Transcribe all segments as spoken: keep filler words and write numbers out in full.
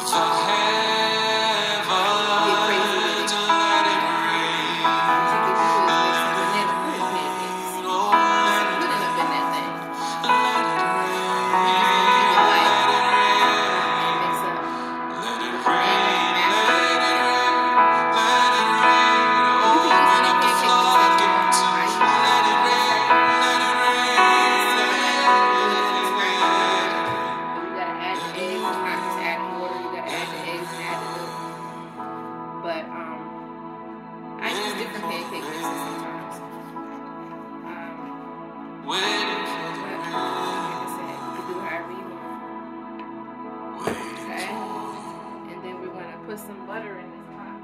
Some butter in this pot.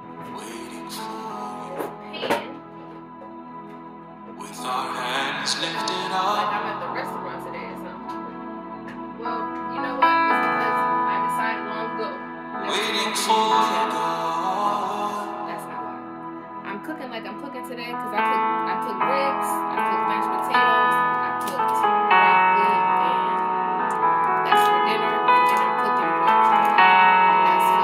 Pan. With our hands lifted up. Like I'm at the restaurant today or something. Well, you know what? It's because I decided long ago. Waiting for God. That's not why. I'm cooking like I'm cooking today because I cook I cook ribs, I cook mashed potatoes, I cooked broccoli, and that's for dinner, and then I'm cooking brunch. That's for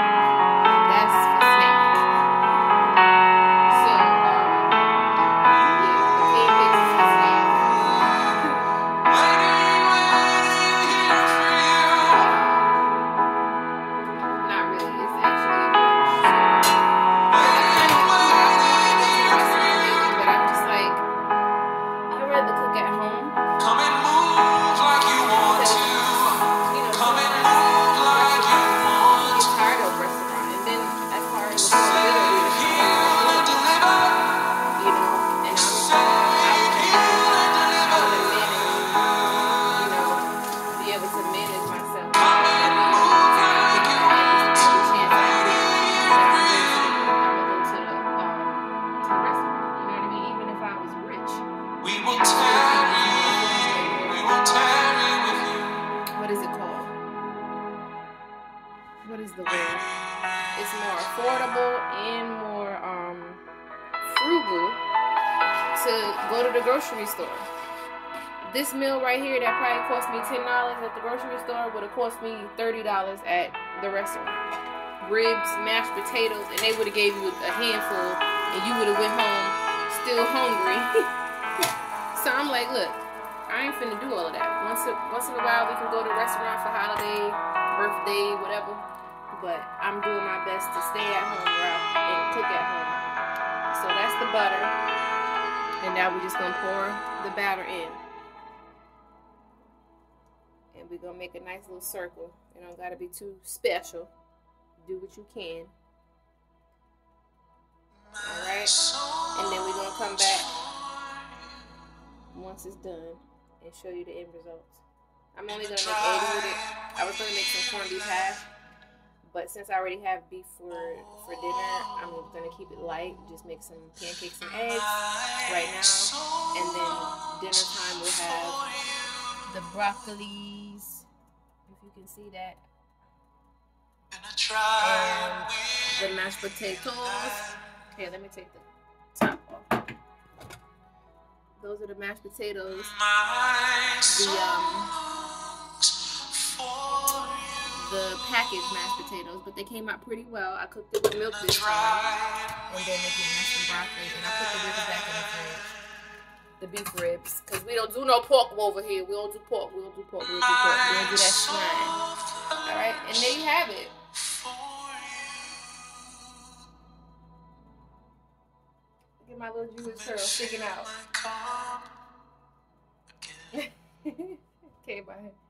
what is the word? It's more affordable and more um, frugal to go to the grocery store. This meal right here that probably cost me ten dollars at the grocery store would have cost me thirty dollars at the restaurant. Ribs, mashed potatoes, and they would have gave you a handful and you would have went home still hungry. So I'm like, look, I ain't finna do all of that. Once, a, once in a while we can go to a restaurant for holiday, birthday, whatever. But I'm doing my best to stay at home and cook at home. So that's the butter. And now we're just going to pour the batter in. And we're going to make a nice little circle. It don't got to be too special. Do what you can. Alright? And then we're going to come back once it's done and show you the end results. I'm only going to make eggs with it. I was going to make some corned beef hash. But since I already have beef for, for dinner, I'm going to keep it light. Just make some pancakes and eggs right now. And then dinner time we'll have the broccolis, if you can see that. And the mashed potatoes. Here, let me take the top off. Those are the mashed potatoes. The, um... the packaged mashed potatoes, but they came out pretty well. I cooked it with milk this time, and then they gave me some broccoli, and I put the ribs back in the fridge. The beef ribs, because we don't do no pork over here. We don't do pork. We don't do pork. We don't do pork. We don't do that swine. All right, and there you have it. Look at my little Jewish curl sticking out. Okay, bye.